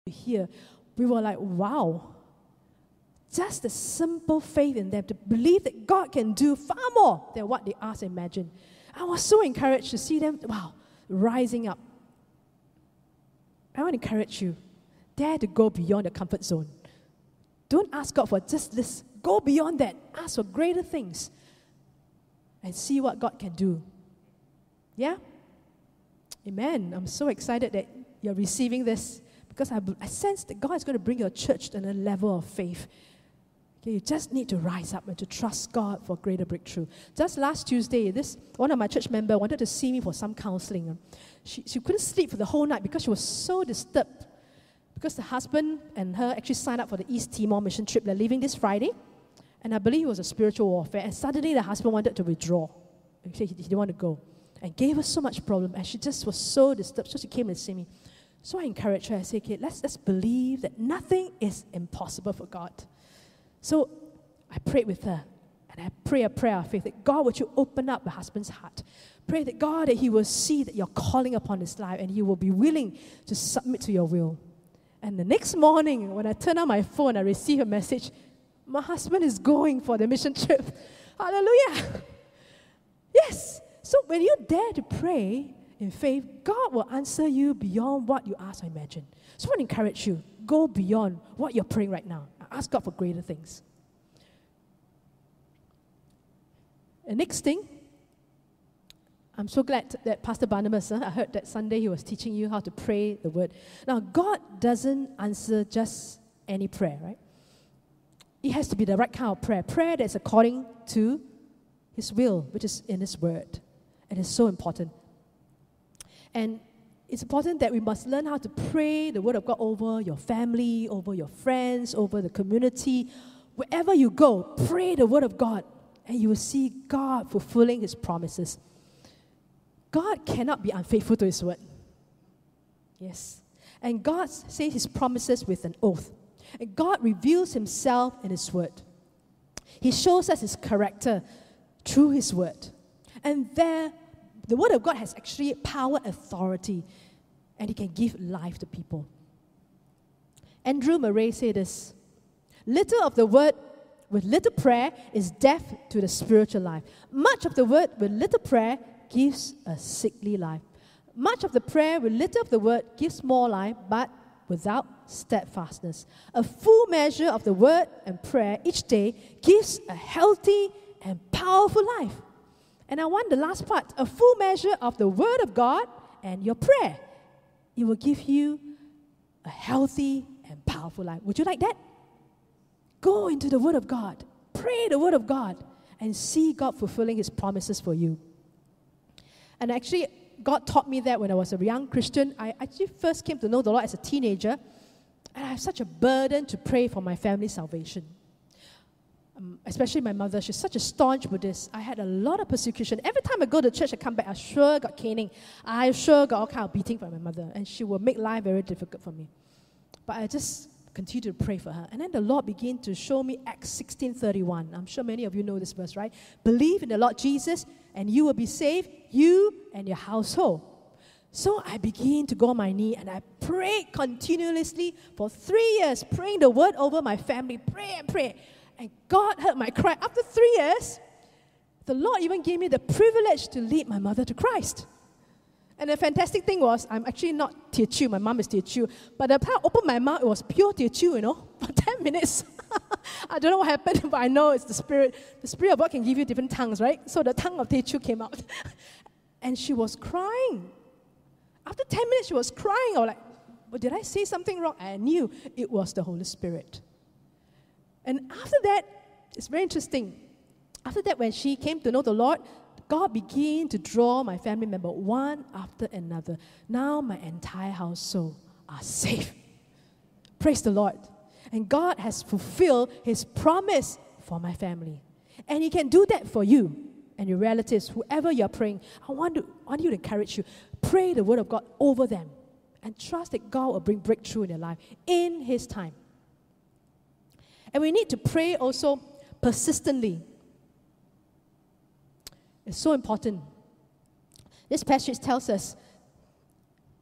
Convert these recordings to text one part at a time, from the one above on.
hear, we were like, wow. Just the simple faith in them to believe that God can do far more than what they asked and imagined. I was so encouraged to see them, rising up. I want to encourage you. Dare to go beyond the comfort zone. Don't ask God for just this. Go beyond that. Ask for greater things. And see what God can do. Yeah? Amen. I'm so excited that you're receiving this. Because I sense that God is going to bring your church to a level of faith. Okay, you just need to rise up and to trust God for greater breakthrough. Just last Tuesday, one of my church members wanted to see me for some counseling. She couldn't sleep for the whole night because she was so disturbed. Because the husband and her actually signed up for the East Timor mission trip. They're leaving this Friday. And I believe it was a spiritual warfare. And suddenly the husband wanted to withdraw. He didn't want to go. And gave her so much problem. And she just was so disturbed. So she came and see me. So I encouraged her. I said, okay, let's believe that nothing is impossible for God. So I prayed with her. And I pray a prayer of faith that God, would you open up the husband's heart? Pray that God, that he will see that you're calling upon his life and he will be willing to submit to your will. And the next morning, when I turned on my phone, I received a message. My husband is going for the mission trip. Hallelujah. Yes. So when you dare to pray in faith, God will answer you beyond what you ask or imagine. So I want to encourage you. Go beyond what you're praying right now. Ask God for greater things. The next thing, I'm so glad that Pastor Barnabas, I heard that Sunday he was teaching you how to pray the word. Now, God doesn't answer just any prayer, right? It has to be the right kind of prayer. Prayer that's according to his will, which is in his word. And it's so important. And it's important that we must learn how to pray the word of God over your family, over your friends, over the community. Wherever you go, pray the word of God. And you will see God fulfilling his promises. God cannot be unfaithful to his word. Yes. And God says his promises with an oath. And God reveals himself in his word. He shows us his character through his word. And there, the word of God has actually power, authority, and it can give life to people. Andrew Murray said this, little of the word with little prayer is death to the spiritual life. Much of the word with little prayer gives a sickly life. Much of the prayer with little of the word gives more life, but without steadfastness. A full measure of the word and prayer each day gives a healthy and powerful life. And I want the last part, a full measure of the word of God and your prayer. It will give you a healthy and powerful life. Would you like that? Go into the word of God. Pray the word of God and see God fulfilling his promises for you. And actually, God taught me that when I was a young Christian. I actually first came to know the Lord as a teenager. And I have such a burden to pray for my family's salvation. Especially my mother. She's such a staunch Buddhist. I had a lot of persecution. Every time I go to church, I come back, I sure got caning. I sure got all kind of beating from my mother. And she will make life very difficult for me. But I just continue to pray for her. And then the Lord began to show me Acts 16:31. I'm sure many of you know this verse, right? Believe in the Lord Jesus and you will be saved, you and your household. So I began to go on my knee and I prayed continuously for 3 years, praying the word over my family, pray and pray. And God heard my cry. After 3 years, the Lord even gave me the privilege to lead my mother to Christ. And the fantastic thing was, I'm actually not Teochew. My mom is Teochew. But the time I opened my mouth, it was pure Teochew, for 10 minutes. I don't know what happened, but I know it's the Spirit. The Spirit of God can give you different tongues, right? So the tongue of Teochew came out. And she was crying. After 10 minutes, she was crying. I was like, well, did I say something wrong? I knew it was the Holy Spirit. And after that, it's very interesting. After that, when she came to know the Lord, God began to draw my family member one after another. Now my entire household are safe. Praise the Lord. And God has fulfilled his promise for my family. And he can do that for you and your relatives, whoever you're praying. I want you to encourage you. Pray the word of God over them. And trust that God will bring breakthrough in their life in his time. And we need to pray also persistently. It's so important. This passage tells us,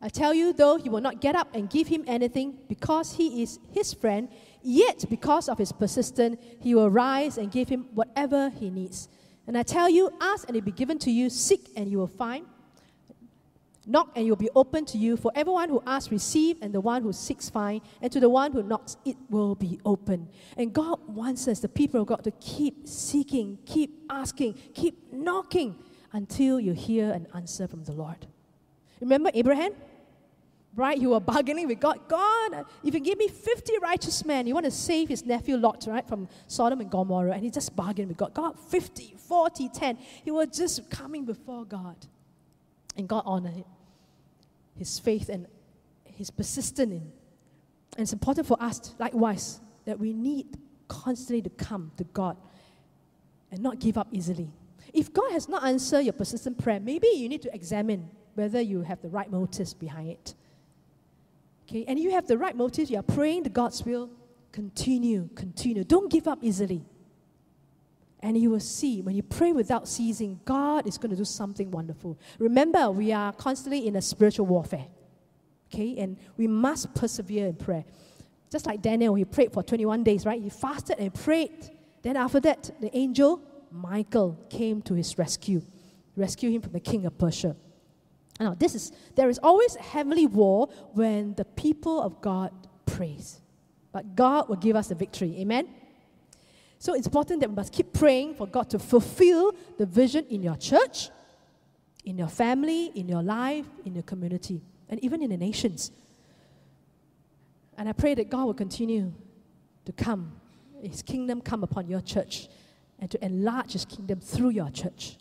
I tell you, though he will not get up and give him anything because he is his friend, yet because of his persistence, he will rise and give him whatever he needs. And I tell you, ask and it will be given to you, seek and you will find, knock and it will be opened to you. For everyone who asks, receive, and the one who seeks, find, and to the one who knocks, it will be open. And God wants us, the people of God, to keep seeking, keep asking, keep knocking until you hear an answer from the Lord. Remember Abraham? Right, you were bargaining with God. God, if you give me 50 righteous men, you want to save his nephew Lot, right, from Sodom and Gomorrah. And he just bargained with God. God, 50, 40, 10. He was just coming before God. And God honored him. His faith and his persistence in. And it's important for us, likewise, that we need constantly to come to God and not give up easily. If God has not answered your persistent prayer, maybe you need to examine whether you have the right motives behind it. Okay, and you have the right motives, you are praying to God's will, continue. Don't give up easily. And you will see, when you pray without ceasing, God is going to do something wonderful. Remember, we are constantly in a spiritual warfare. Okay, and we must persevere in prayer. Just like Daniel, he prayed for 21 days, right? He fasted and prayed. Then after that, the angel, Michael, came to his rescue him from the king of Persia. Now, there is always a heavenly war when the people of God praise. But God will give us the victory. Amen? So it's important that we must keep praying for God to fulfill the vision in your church, in your family, in your life, in your community, and even in the nations. And I pray that God will continue to come, His kingdom come upon your church, and to enlarge His kingdom through your church.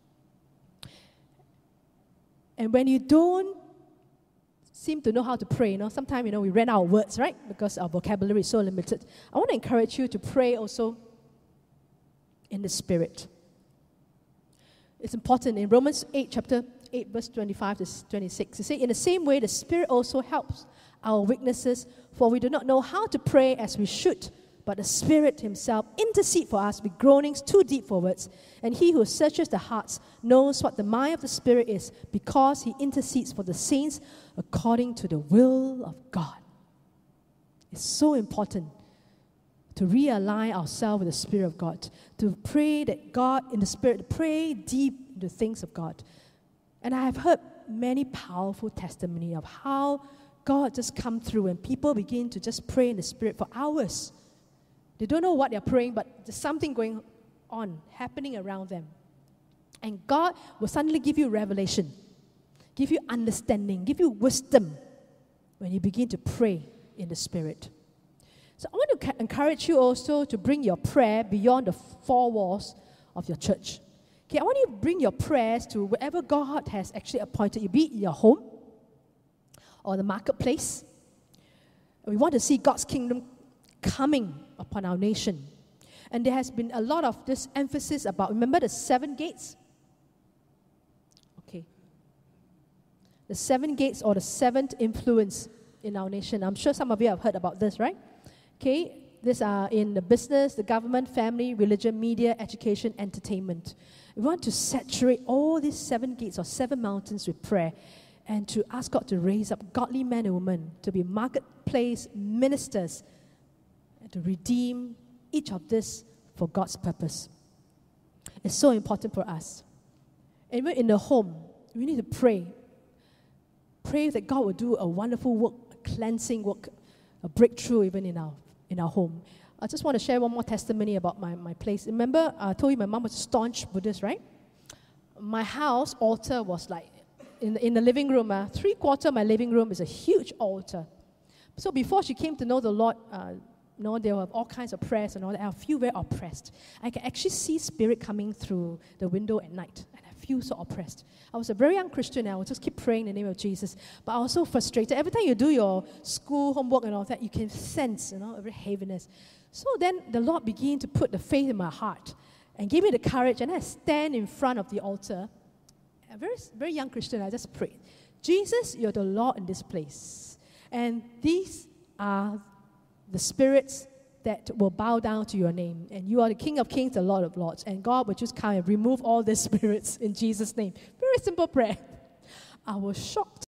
And when you don't seem to know how to pray, sometimes, we ran out of words, right? Because our vocabulary is so limited. I want to encourage you to pray also in the Spirit. It's important. In Romans 8, chapter 8, verse 25 to 26, it says, in the same way, the Spirit also helps our weaknesses, for we do not know how to pray as we should, but the Spirit Himself intercedes for us with groanings too deep for words. And He who searches the hearts knows what the mind of the Spirit is, because He intercedes for the saints according to the will of God. It's so important to realign ourselves with the Spirit of God, to pray that God in the Spirit, to pray deep into things of God. And I have heard many powerful testimony of how God just come through and people begin to just pray in the Spirit for hours. They don't know what they're praying, but there's something going on, happening around them. And God will suddenly give you revelation, give you understanding, give you wisdom when you begin to pray in the Spirit. So I want to encourage you also to bring your prayer beyond the four walls of your church. Okay, I want you to bring your prayers to wherever God has actually appointed you, be it your home or the marketplace. We want to see God's kingdom coming upon our nation. And there has been a lot of this emphasis about, remember the 7 gates? Okay. The 7 gates, or the 7th influence in our nation. I'm sure some of you have heard about this, right? Okay, these are in the business, the government, family, religion, media, education, entertainment. We want to saturate all these 7 gates or 7 mountains with prayer, and to ask God to raise up godly men and women to be marketplace ministers, to redeem each of this for God's purpose. It's so important for us. And when in the home, we need to pray. Pray that God will do a wonderful work, a cleansing work, a breakthrough even in our home. I just want to share one more testimony about my place. Remember, I told you my mom was a staunch Buddhist, right? My house altar was like, in the living room, 3/4 of my living room is a huge altar. So before she came to know the Lord, there were all kinds of prayers and all that. I feel very oppressed. I can actually see spirit coming through the window at night, and I feel so oppressed. I was a very young Christian, and I would just keep praying in the name of Jesus. But I was so frustrated. Every time you do your school homework and all that, you can sense, every heaviness. So then the Lord began to put the faith in my heart and gave me the courage, and I stand in front of the altar. A very, very young Christian, I just prayed, Jesus, you're the Lord in this place. And these are the spirits that will bow down to your name. And you are the King of Kings, the Lord of Lords. And God will just come and remove all these spirits in Jesus' name. Very simple prayer. I was shocked.